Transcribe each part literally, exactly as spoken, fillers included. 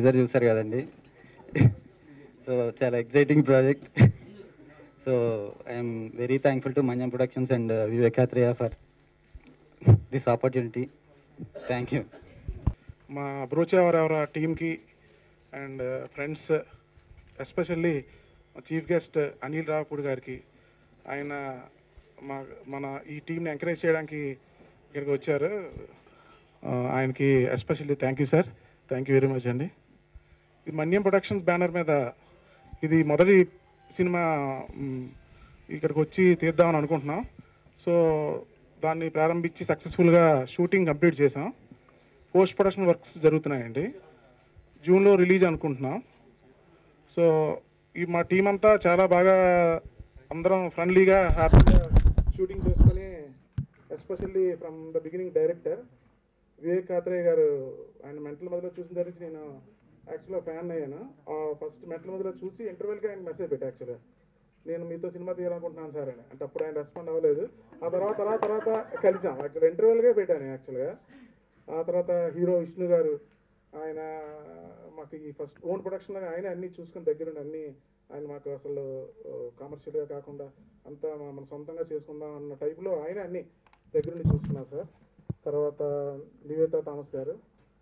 Teaser చూసారు కదండి. So చాలా exciting project. So I'm very thankful to Manyam productions and Vivek Athreya for this opportunity. Thank you. మా బ్రోచేవరెవర టీమ్కి and friends, especially chief guest Anil Ravipudi గారికి, ఆయన మా మన ఈ టీంని ఎంకరేజ్ చేయడానికి ఇక్కడికి వచ్చారు. ఆయనకి especially thank you sir, thank you very much అండి. ఇది మన్యం ప్రొడక్షన్స్ బ్యానర్ మీద ఇది మొదటి సినిమా ఇక్కడికి వచ్చి తీద్దామని అనుకుంటున్నాం. సో దాన్ని ప్రారంభించి సక్సెస్ఫుల్గా షూటింగ్ కంప్లీట్ చేసాం. పోస్ట్ ప్రొడక్షన్ వర్క్స్ జరుగుతున్నాయండి. జూన్లో రిలీజ్ అనుకుంటున్నాం. సో ఈ మా టీం అంతా చాలా బాగా అందరం ఫ్రెండ్లీగా హ్యాపీగా షూటింగ్ చేసుకొని, especially from the beginning director Vivek Athreya గారు, ఆయన మెంటల్ మధ్యలో చూసిన దగ్గర నుంచి నేను యాక్చువల్గా ఫ్యాన్ అయ్యాను. ఫస్ట్ మెంటల్ మధ్యలో చూసి ఇంటర్వెల్గా ఆయన మెసేజ్ పెట్టా, యాక్చువల్గా నేను మీతో సినిమా తీయాలనుకుంటున్నాను సార్ అని. అంటే అప్పుడు ఆయన రెస్పాండ్ అవ్వలేదు. ఆ తర్వాత తర్వాత తర్వాత కలిసాం. యాక్చువల్గా ఇంటర్వెల్గా పెట్టాను యాక్చువల్గా. ఆ తర్వాత హీరో విష్ణు గారు, ఆయన మాకు ఈ ఫస్ట్ ఓన్ ప్రొడక్షన్ ఆయన అన్నీ చూసుకుని దగ్గరుండి అన్నీ ఆయన మాకు అసలు కమర్షియల్గా కాకుండా అంతా మన సొంతంగా చేసుకుందాం అన్న టైప్లో ఆయన అన్నీ దగ్గరుండి చూసుకున్నారు సార్. తర్వాత నివేతా థామస్ గారు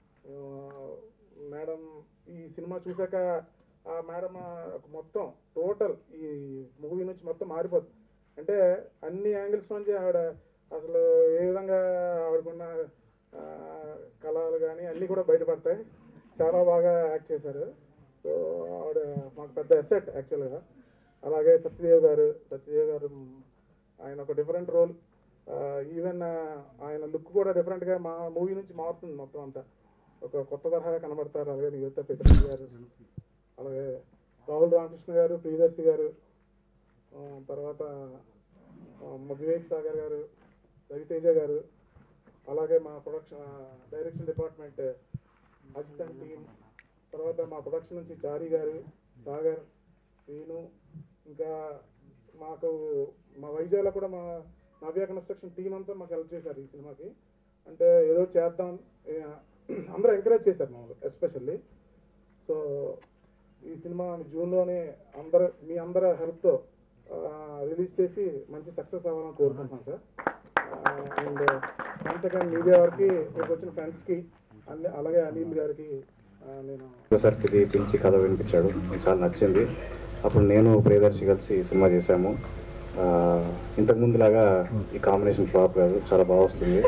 మేడం, ఈ సినిమా చూశాక ఆ మేడం మొత్తం టోటల్ ఈ మూవీ నుంచి మొత్తం మారిపోతుంది. అంటే అన్ని యాంగిల్స్ నుంచి ఆవిడ అసలు ఏ విధంగా ఆవిడకున్న కళలు కానీ అన్నీ కూడా బయటపడతాయి. చాలా బాగా యాక్ట్ చేశారు. సో ఆవిడ మాకు పెద్ద ఎసెట్ యాక్చువల్గా. అలాగే సత్యదేవ్ గారు సత్యదేవ్ గారు ఆయన ఒక డిఫరెంట్ రోల్. ఈవెన్ ఆయన లుక్ కూడా డిఫరెంట్గా మా మూవీ నుంచి మారుతుంది మొత్తం అంతా. ఒక కొత్త తరహాగా కనబడతారు. అలాగే నివేతా పెద్దరెడ్డి గారు, అలాగే రాహుల్ రామకృష్ణ గారు, ప్రియదర్శి గారు, తర్వాత వివేక్ సాగర్ గారు, రవితేజ గారు, అలాగే మా production direction department assistant team, తర్వాత మా ప్రొడక్షన్ నుంచి చారి గారు, సాగర్, శ్రీను, ఇంకా మాకు మా వైజాగ్లో కూడా మా నవ్య కన్స్ట్రక్షన్ టీం అంతా మాకు హెల్ప్ చేశారు ఈ సినిమాకి. అంటే ఏదో చేద్దాం, అందరూ ఎంకరేజ్ చేశారు మాకు ఎస్పెషల్లీ. సో ఈ సినిమా జూన్లోనే అందరు మీ అందరి హెల్ప్తో రిలీజ్ చేసి మంచి సక్సెస్ అవ్వాలని కోరుకుంటున్నాను sir. And once again media వారికి, ఇక్కడికి వచ్చిన ఫ్రెండ్స్కి, అన్ని అలాగే అనిల్ గారికి నేను సార్కి పిలిచి కథ వినిపించాడు, చాలా నచ్చింది. అప్పుడు నేను ప్రియదర్శి కలిసి సినిమా చేశాము. ఇంతకుముందులాగా ఈ కాంబినేషన్ ఫ్లాప్ కాదు, చాలా బాగా వస్తుంది.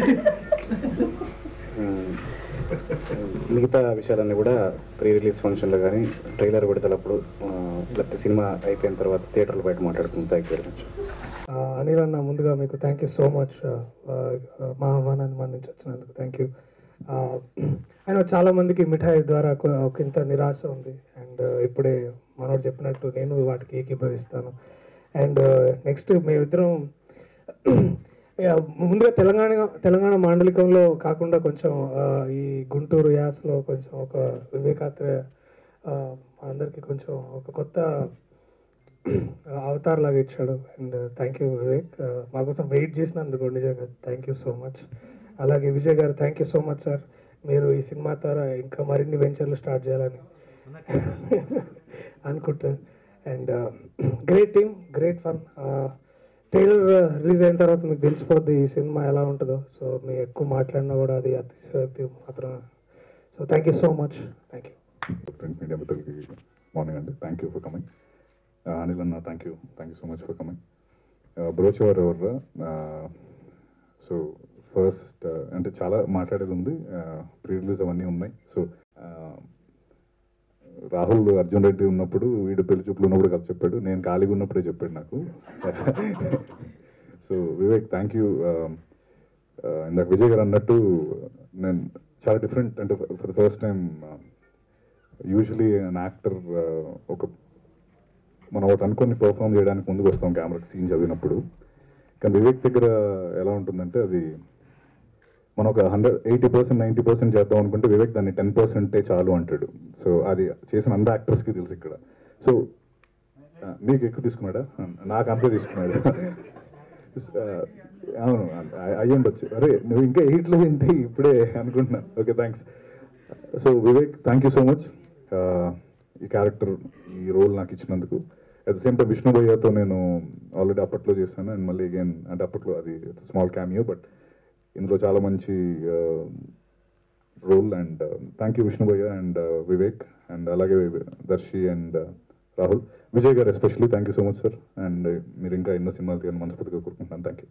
మిగతా విషయాలన్నీ కూడా ప్రీ రిలీజ్ ఫంక్షన్లో కానీ ట్రైలర్ విడతలప్పుడు లేకపోతే సినిమా అయిపోయిన తర్వాత థియేటర్లో బయట మాట్లాడుకుంటాం. Thank you very much. Anil అన్న, ముందుగా మీకు థ్యాంక్ యూ సో మచ్ మా ఆహ్వానాన్ని మన్నించి వచ్చినందుకు థ్యాంక్ యూ. ఆయన చాలామందికి మిఠాయి ద్వారా ఒక ఇంత నిరాశ ఉంది. అండ్ ఇప్పుడే మనోడు చెప్పినట్టు నేను వాటికి ఏకీభవిస్తాను. అండ్ నెక్స్ట్ మేమిద్దరం ముందుగా తెలంగాణ తెలంగాణ మాండలికంలో కాకుండా కొంచెం ఈ గుంటూరు యాసలో కొంచెం ఒక వివేకాత్రేయ అందరికీ కొంచెం ఒక కొత్త అవతార్ లాగా ఇచ్చాడు. అండ్ థ్యాంక్ యూ వివేక్, మా కోసం వెయిట్ చేసినందుకు నిజంగా థ్యాంక్ యూ సో మచ్. అలాగే విజయ్ గారు, thank you so much sir. మీరు ఈ సినిమా ద్వారా ఇంకా మరిన్ని వెంచర్లు స్టార్ట్ చేయాలని అనుకుంటారు. And great team, great fun. Trailer release అయిన తర్వాత మీకు తెలిసిపోద్ది ఈ సినిమా ఎలా ఉంటుందో. సో మీరు ఎక్కువ మాట్లాడినా కూడా అది అతిశక్తి మాత్రం. So thank you so much. Thank you. Print media మిత్రులకి మార్నింగ్ అండి. Thank you for coming. Anil అన్న, thank you thank you so much for coming. Brochevarevara, so first అంటే చాలా మాట్లాడేది ఉంది, ప్రీ రిలీజ్ అవన్నీ ఉన్నాయి. సో రాహుల్ అర్జున్ రెడ్డి ఉన్నప్పుడు, వీడు పెళ్లి చూపులు ఉన్నప్పుడు కదా చెప్పాడు, నేను ఖాళీగా ఉన్నప్పుడే చెప్పాడు నాకు. So Vivek, thank you. ఇందాక విజయ్ గారు అన్నట్టు నేను చాలా డిఫరెంట్, అంటే for the first time usually an actor ఒక మనం ఒకటి అనుకుని పర్ఫామ్ చేయడానికి ముందుకు వస్తాం కెమెరాకి సీన్ చదివినప్పుడు. కానీ వివేక్ దగ్గర ఎలా ఉంటుందంటే, అది మనం ఒక hundred eighty percent ninety percent చేద్దాం అనుకుంటే వివేక్ దాన్ని టెన్ పర్సెంటే చాలు అంటాడు. సో అది చేసిన అందరు యాక్టర్స్కి తెలుసు ఇక్కడ. సో మీకు ఎక్కువ తీసుకున్నాడా? నాకు అంతే తీసుకున్నాడు. అవును, అయ్యి ఉండొచ్చు. అరే నువ్వు ఇంకా ఎయిట్లో ఏంటి ఇప్పుడే అనుకుంటున్నాను. Okay, thanks. So Vivek, thank you so much ఈ క్యారెక్టర్, ఈ రోల్ నాకు ఇచ్చినందుకు. At the same time Vishnu భయ్యతో నేను ఆల్రెడీ అప్పట్లో చేశాను అండ్ మళ్ళీ అగైన్, అంటే అప్పట్లో అది స్మాల్ క్యామియో, బట్ ఇందులో చాలా మంచి role. And thank you Vishnu భయ్య అండ్ వివేక్, అండ్ అలాగే దర్శి అండ్ రాహుల్, విజయ్ గారు especially thank you so much sir. And మీరు ఇంకా ఎన్నో సినిమాలు తీయాలని మనస్ఫూర్తిగా కోరుకుంటున్నాను. Thank you.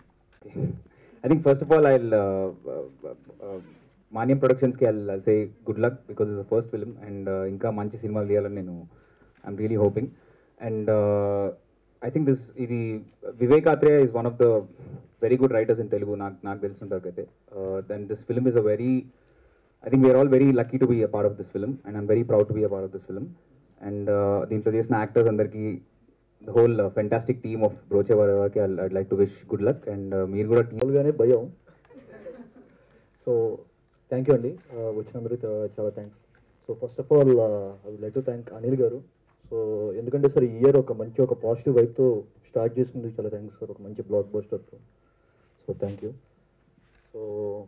I think first of all, I'll uh, uh, uh, Manyam Productions ki I'll, I'll say good luck because it's the first film, and uh, inka manchi cinema diyalani nenu I'm really hoping. And uh, I think this idi Vivek Athreya is one of the very good writers in Telugu. Nak nak telusuntakaite. Uh, then this film is a very, I think we are all very lucky to be a part of this film, and I'm very proud to be a part of this film. And uh, the introduction actors andarki, the whole uh, fantastic team of Broche Varavaiki, I'd, I'd like to wish good luck. And uh, మీరు కూడా team గానే భయం. So thank you అండి, వచ్చినందుకు చాలా thanks. So first of all I would like to thank Anil గారు. సో ఎందుకంటే సార్ ఈ ఇయర్ ఒక మంచి ఒక పాజిటివ్ వైబ్తో స్టార్ట్ చేసినందుకు చాలా థ్యాంక్స్ సార్, ఒక మంచి బ్లాక్ బస్టర్తో. So thank you. సో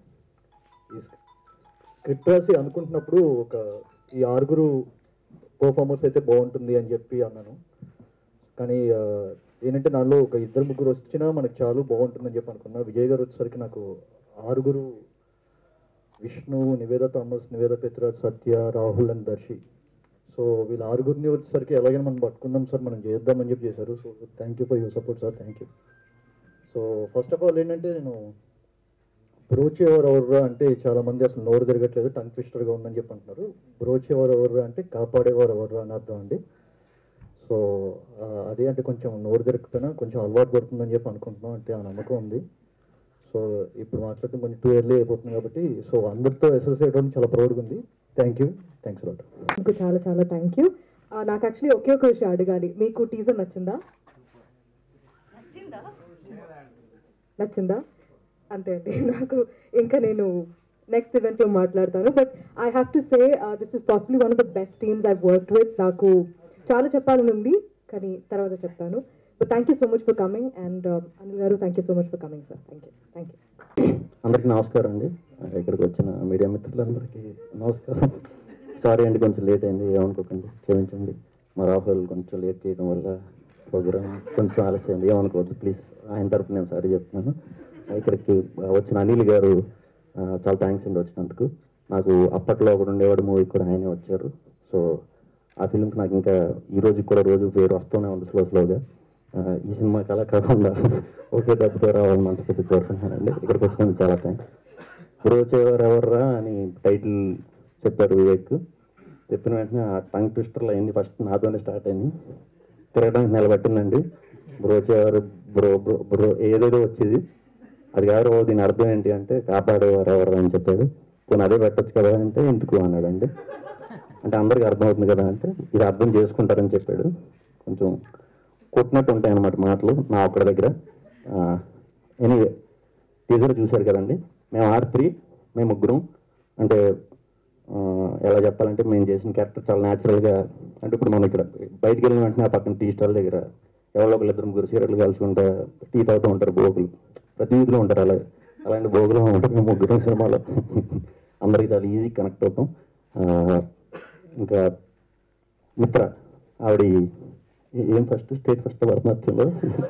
ఈ స్క్రిప్ట్ రాసి అనుకుంటున్నప్పుడు ఒక ఈ ఆరుగురు పర్ఫార్మర్స్ అయితే బాగుంటుంది అని చెప్పి అన్నాను. కానీ ఏంటంటే నాలో ఒక ఇద్దరు ముగ్గురు వచ్చినా మనకు చాలా బాగుంటుందని చెప్పి అనుకున్నా. విజయ్ గారు వచ్చేసరికి నాకు ఆరుగురు, విష్ణు, నివేద థామస్, నివేద పెత్రాజ్, సత్య, రాహుల్ అండ్ దర్శి. సో వీళ్ళ ఆరుగురిని వచ్చేసరికి ఎలాగైనా మనం పట్టుకుందాం సార్, మనం చేద్దామని చెప్పి చేశారు. So thank you for your support sir, thank you. So first of all ఏంటంటే నేను బ్రోచ్ ఎవరెవర్రా అంటే చాలామంది అసలు నోరు తిరగట్లేదు, టంగ్ ట్విస్టర్గా ఉందని చెప్పి అంటున్నారు. బ్రోచ్ ఎవరెవర్రా అంటే కాపాడేవారు ఎవర్రా అని అర్థం అండి. సో అదే అంటే కొంచెం నోరు తిరుగుతున్నా కొంచెం అలవాటు పడుతుందని చెప్పి అనుకుంటున్నాం, అంటే ఆ నమ్మకం ఉంది. సో ఇప్పుడు మాట్లాడటం కొంచెం టూ ఇయర్లీ అయిపోతుంది కాబట్టి సో అందరితో అసోసియేట్ అవ్వడం చాలా ప్రౌడ్గా ఉంది. Thank you, thanks lot. మీకు చాలా చాలా థ్యాంక్ యూ. నాకు యాక్చువల్లీ ఒకే ఒక విషయం అడగాలి, మీకు టీజర్ నచ్చిందా? నచ్చిందా నచ్చిందా అంతే అండి. నాకు ఇంకా నేను నెక్స్ట్ ఈవెంట్లో మాట్లాడతాను. But I have to say this is possibly one of the best teams I worked with. నాకు చాలా చెప్పాలని ఉంది కానీ తర్వాత చెప్తాను. But thank you so much for coming. And Anil గారు thank you so much for coming sir. Thank you thank you. అందరికీ నమస్కారం అండి, ఇక్కడికి వచ్చిన మీడియా మిత్రులందరికీ నమస్కారం. సారీ అండి కొంచెం లేట్ అయింది, ఏమనుకోకండి, క్షమించండి. మా రాహుల్ కొంచెం లేట్ చేయడం వల్ల ప్రోగ్రామ్ కొంచెం ఆలస్యం, ఏమనుకోవద్దు ప్లీజ్. ఆయన తరపున నేను సారీ చెప్తున్నాను. ఇక్కడికి వచ్చిన అనిల్ గారు చాలా థ్యాంక్స్ అండి వచ్చినందుకు. నాకు అప్పట్లో ఒకటి ఉండేవాడు మూవీ కూడా ఆయనే వచ్చారు. సో ఆ ఫిల్మ్కి నాకు ఇంకా ఈ రోజు కూడా రోజు పేరు వస్తూనే ఉంది స్లో స్లోగా. ఈ సినిమాకి అలా కాకుండా ఒకే దెబ్బతో రావాలని మనస్ఫూర్తి కోరుకుంటున్నానండి. ఇక్కడికి వచ్చినందుకు చాలా థ్యాంక్స్. బ్రోచేవారు ఎవర్రా అని టైటిల్ చెప్పారు వివేక్. చెప్పిన వెంటనే ఆ టంగ్ ట్విస్టర్లు అయింది, ఫస్ట్ నాతోనే స్టార్ట్ అయింది, తిరగడానికి నిలబట్టిందండి. బ్రోచేవారు బ్రో బ్రో బ్రో ఏదేదో వచ్చేది, అది కాదు దీని అర్థం ఏంటి అంటే కాపాడేవారు ఎవరు అని చెప్పాడు. కొన్ని అదే పెట్టచ్చు కదా అంటే ఎందుకు అన్నాడండి. అంటే అందరికీ అర్థమవుతుంది కదా అంటే ఇది అర్థం చేసుకుంటారని చెప్పాడు. కొంచెం కొట్టినట్టు ఉంటాయి అన్నమాట మాటలు నా ఒక్కడి దగ్గర. ఎనీవే టీజర్ చూశారు కదండి. మేము ఆర్ త్రీ మేము ముగ్గురం, అంటే ఎలా చెప్పాలంటే మేము చేసిన క్యారెక్టర్ చాలా న్యాచురల్గా, అంటే ఇప్పుడు మనం ఇక్కడ బయటికి వెళ్ళిన వెంటనే ఆ పక్కన టీ స్టాల్ దగ్గర ఎవరో ఒకళ్ళు ఇద్దరు ముగ్గురు సిగరెట్లు కలుసుకుంటా టీ తాగుతూ ఉంటారు, బోగులు ప్రతి వీధిలో ఉంటారు. అలా అలాంటి బోగులు ఉంటారు మేము ముగ్గురం సినిమాలో. అందరికీ చాలా ఈజీ కనెక్ట్ అవుతాం. ఇంకా మిత్ర ఆవిడ ఏం ఫస్ట్ స్టేట్ ఫస్ట్ భరతనాట్యంలో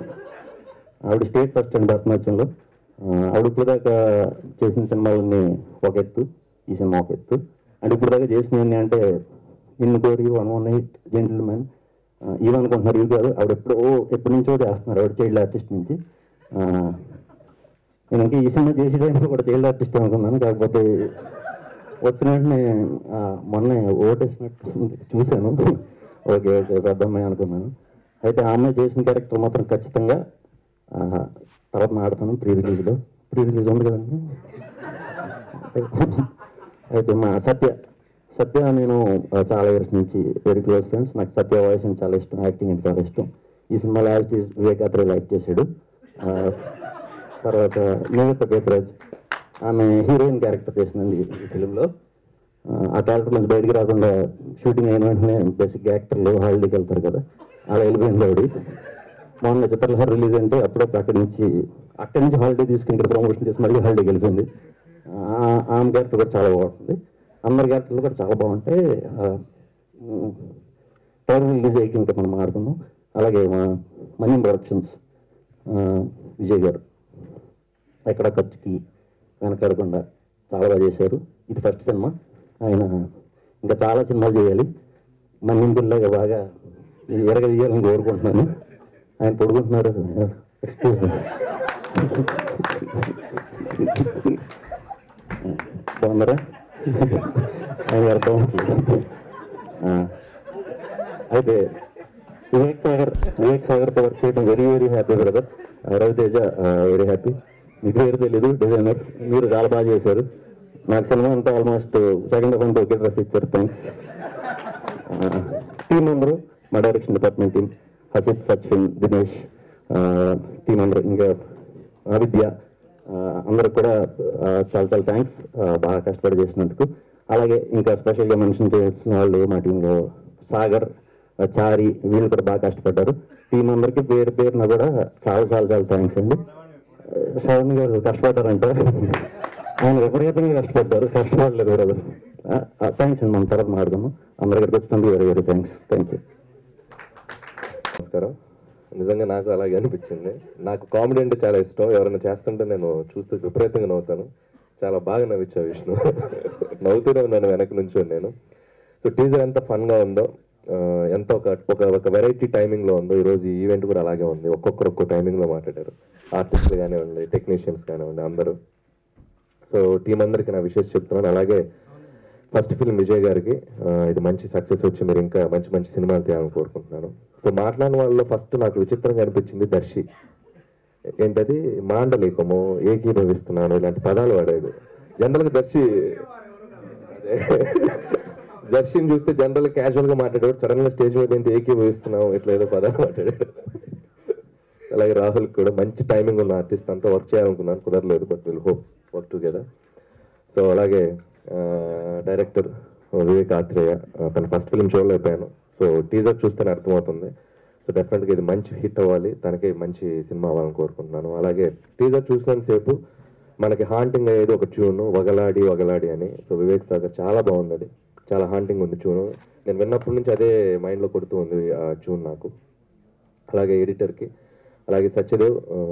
ఆవిడ స్టేట్ ఫస్ట్ అండి భరతనాట్యంలో. ఆవిడ ఇప్పుడు దాకా చేసిన సినిమాలన్నీ ఒక ఎత్తు, ఈ సినిమా ఒక ఎత్తు. అంటే ఇప్పుడు దాకా చేసినవన్నీ అంటే నిన్ను కోరి one one eight gentleman ఇవి అనుకుంటున్నారు, ఇవి కాదు. ఆవిడ ఎప్పుడో ఎప్పటి నుంచో చేస్తున్నారు, ఆవిడ చైల్డ్ ఆర్టిస్ట్ నుంచి. నేను ఇంకా ఈ సినిమా చేసే టైంలో కూడా చైల్డ్ ఆర్టిస్ట్ అనుకున్నాను, కాకపోతే వచ్చిన వెంటనే మొన్న ఓటేసినట్టు చూశాను. ఓకే ఓకే పెద్ద అమ్మాయి అనుకున్నాను. అయితే ఆ అమ్మాయి చేసిన క్యారెక్టర్ మాత్రం ఖచ్చితంగా తర్వాత మాడతాను ప్రీ రిలీజ్లో. ప్రీ రిలీజ్ ఉంది కదండి. అయితే మా సత్య సత్య నేను చాలా ఇయర్స్ నుంచి వెరీ క్లోజ్ ఫ్రెండ్స్. నాకు సత్య వాయిస్ అంటే చాలా ఇష్టం, యాక్టింగ్ అంటే చాలా ఇష్టం. ఈ సినిమాలో as is Vivek Athreya act చేశాడు. తర్వాత నివేద పెత్రాజ్ ఆమె హీరోయిన్ క్యారెక్టర్ చేసిందండి ఈ ఫిలింలో. ఆ క్యారెక్టర్ నుంచి బయటికి రాకుండా షూటింగ్ అయిన వెంటనే బేసిక్ యాక్టర్లు హాలిడేకి వెళ్తారు కదా, అలా వెళ్ళిపోయింది ఆవిడ. మొన్న చిత్రలహరి రిలీజ్ అంటే అప్పుడప్పుడు అక్కడి నుంచి అక్కడి నుంచి హాలిడే తీసుకుని ఇక్కడ ప్రమోషన్ చేసి మళ్ళీ హాలిడేకి వెళ్ళిపోయింది. ఆమె క్యారెక్టర్ కూడా చాలా బాగుంటుంది. అందరి క్యారెక్టర్లు కూడా చాలా బాగుంటాయి. టైం రిలీజ్ అయ్యి ఇంకా మనం మాట్లాడుకుందాం. అలాగే మా మన్యం ప్రొడక్షన్స్ విజయ్ గారు ఎక్కడ ఖర్చుకి వెనకాడకుండా చాలా బాగా చేశారు. ఇది ఫస్ట్ సినిమా, ఆయన ఇంకా చాలా సినిమాలు చేయాలి. మన్నింపుల్లాగా బాగా ఎరగ తీయాలని కోరుకుంటున్నాను. ఆయన పొడుగుంటున్నారు. Excuse me. బాగున్నారా? ఆయన అర్థం. అయితే వివేక్ సాగర్ వివేక్ సాగర్తో వర్క్ చేయడం very very happy brother. Ravi Teja very happy. మీకు పేరు తెలీదు, డిజైనర్. మీరు చాలా బాగా చేశారు. నాకు సినిమా అంతా ఆల్మోస్ట్ సెకండ్ హాఫ్ అంతా ఒకే డ్రెస్ ఇచ్చారు. థ్యాంక్స్. టీం అందరూ, మా direction department team, Hasif, Sachin, Dinesh, team అందరూ, ఇంకా ఆవిద్య, అందరికి కూడా చాలా చాలా థ్యాంక్స్ బాగా కష్టపడి చేసినందుకు. అలాగే ఇంకా స్పెషల్గా మెన్షన్ చేసిన వాళ్ళు మా టీంలో సాగర్, చారి, వీళ్ళు కూడా బాగా కష్టపడ్డారు. టీం అందరికీ పేరు పేరున కూడా చాలా చాలా చాలా థ్యాంక్స్ అండి. శ్రవణ్ గారు కష్టపడ్డారంట, ఆయన విపరీతంగా కష్టపడ్డారు. కష్టపడలేదు బ్రదర్. థ్యాంక్స్ అండి. మనం తర్వాత మాట్లాడదాము. అందరికీ వచ్చినందుకు very very thanks. Thank you. నమస్కారం. నిజంగా నాకు అలాగే అనిపించింది. నాకు కామెడీ అంటే చాలా ఇష్టం. ఎవరైనా చేస్తుంటే నేను చూస్తూ విపరీతంగా నవ్వుతాను. చాలా బాగా నవ్వించా విష్ణు. నవ్వుతూనే ఉన్నాను వెనక నుంచి నేను. సో టీజర్ ఎంత ఫన్గా ఉందో, ఎంత ఒక ఒక ఒక వెరైటీ టైమింగ్లో ఉందో, ఈరోజు ఈ ఈవెంట్ కూడా అలాగే ఉంది. ఒక్కొక్కరు ఒక్కో టైమింగ్లో మాట్లాడారు. ఆర్టిస్టులు కానివ్వండి, టెక్నీషియన్స్ కానివ్వండి, అందరూ. సో టీం అందరికీ నా విషెస్ చెప్తున్నాను. అలాగే ఫస్ట్ ఫిల్మ్ విజయ్ గారికి ఇది మంచి సక్సెస్ వచ్చి మీరు ఇంకా మంచి మంచి సినిమాలు తీయాలని కోరుకుంటున్నాను. సో మాట్లాడిన వాళ్ళలో ఫస్ట్ నాకు విచిత్రంగా అనిపించింది దర్శి. ఏంటది మాండలికము, ఏకీభవిస్తున్నాను, ఇలాంటి పదాలు వాడాడు. జనరల్గా దర్శి అదే దర్శిని చూస్తే జనరల్గా క్యాజువల్గా మాట్లాడాడు. సడన్గా స్టేజ్ మీద ఏంటి ఏకీభవిస్తున్నాం ఇట్లా ఏదో పదాలు మాట్లాడాడు. అలాగే రాహుల్ కూడా మంచి టైమింగ్ ఉన్న ఆర్టిస్ట్, అంతా వర్క్ చేయాలనుకున్నాను, కుదరలేదు. But will hope work together. So అలాగే డైరెక్టర్ వివేక్ ఆత్రేయ, తన ఫస్ట్ ఫిల్మ్ చూడలేకపోయాను. సో టీజర్ చూస్తేనే అర్థమవుతుంది. సో డెఫినెట్గా ఇది మంచి హిట్ అవ్వాలి, తనకి మంచి సినిమా అవ్వాలని కోరుకుంటున్నాను. అలాగే టీజర్ చూసినంతసేపు మనకి హాంటింగ్ అయ్యేది ఒక ట్యూన్, వగలాడి వగలాడి అని. సో వివేక్ సాగర్ చాలా బాగుంది, అది చాలా హాంటింగ్ ఉంది ట్యూన్. నేను విన్నప్పటి నుంచి అదే మైండ్లో కొడుతూ ఉంది ఆ ట్యూన్ నాకు. అలాగే ఎడిటర్కి, అలాగే సత్యదేవ్,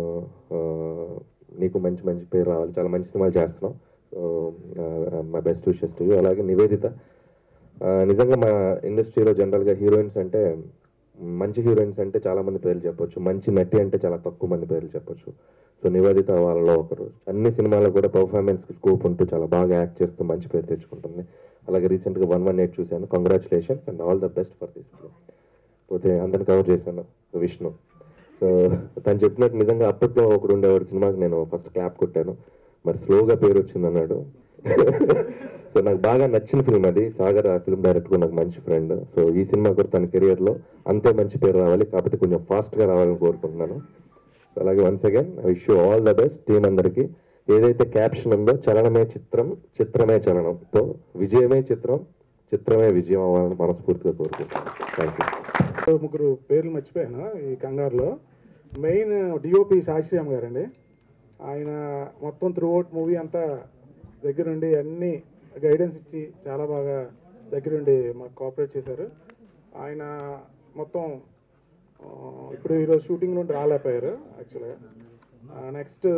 నీకు మంచి మంచి పేరు రావాలి, చాలా మంచి సినిమాలు చేస్తున్నావు. So my best wishes to you. అలాగే నివేదిత, నిజంగా మా ఇండస్ట్రీలో జనరల్గా హీరోయిన్స్ అంటే, మంచి హీరోయిన్స్ అంటే చాలామంది పేర్లు చెప్పొచ్చు, మంచి నటి అంటే చాలా తక్కువ మంది పేర్లు చెప్పొచ్చు. సో నివేదిత వాళ్ళలో ఒకరు. అన్ని సినిమాల్లో కూడా పర్ఫార్మెన్స్కి స్కోప్ ఉంటూ చాలా బాగా యాక్ట్ చేస్తూ మంచి పేరు తెచ్చుకుంటుంది. అలాగే రీసెంట్గా వన్ వన్ ఎయిట్ చూశాను. Congratulations and all the best for this film. పోతే అందరిని కవర్ చేశాను విష్ణు. సో తను చెప్పినట్టు నిజంగా అప్పట్లో ఒకడు ఉండేవాడు సినిమాకి, నేను ఫస్ట్ క్లాప్ కొట్టాను. మరి స్లోగా పేరు వచ్చింది అన్నాడు. సో నాకు బాగా నచ్చిన ఫిల్మ్ అది. సాగర్ ఆ ఫిల్మ్ డైరెక్టర్ నాకు మంచి ఫ్రెండ్. సో ఈ సినిమా కూడా తన కెరియర్లో అంతే మంచి పేరు రావాలి, కాకపోతే కొంచెం ఫాస్ట్గా రావాలని కోరుకుంటున్నాను. సో అలాగే once again I wish you all the best team అందరికీ. ఏదైతే క్యాప్షన్ ఉందో, చలనమే చిత్రం, చిత్రమే చలనంతో విజయమే చిత్రం, చిత్రమే విజయం అవ్వాలని మనస్ఫూర్తిగా కోరుకుంటున్నాను. Thank you. ముగ్గురు పేర్లు మర్చిపోయాను ఈ కంగారులో. మెయిన్ డిఓపి శాస్త్రీరామ్ గారండి. ఆయన మొత్తం త్రూ అవుట్ మూవీ అంతా దగ్గరుండి అన్ని గైడెన్స్ ఇచ్చి చాలా బాగా దగ్గరుండి మాకు కోఆపరేట్ చేశారు. ఆయన మొత్తం ఇప్పుడు ఈరోజు షూటింగ్ నుండి రాలేకపోయారు యాక్చువల్గా. నెక్స్ట్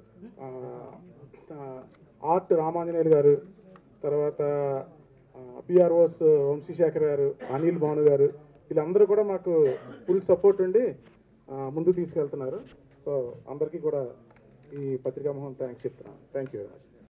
ఆర్ట్ రామాంజనేయులు గారు, తర్వాత పిఆర్ఓస్ వంశీశేఖర్ గారు, అనిల్ భాను గారు, వీళ్ళందరూ కూడా మాకు ఫుల్ సపోర్ట్ ఉండి ముందుకు తీసుకెళ్తున్నారు. సో అందరికీ కూడా ఈ పత్రికా మోహన్ థ్యాంక్స్ చెప్తున్నాను. Thank you very much.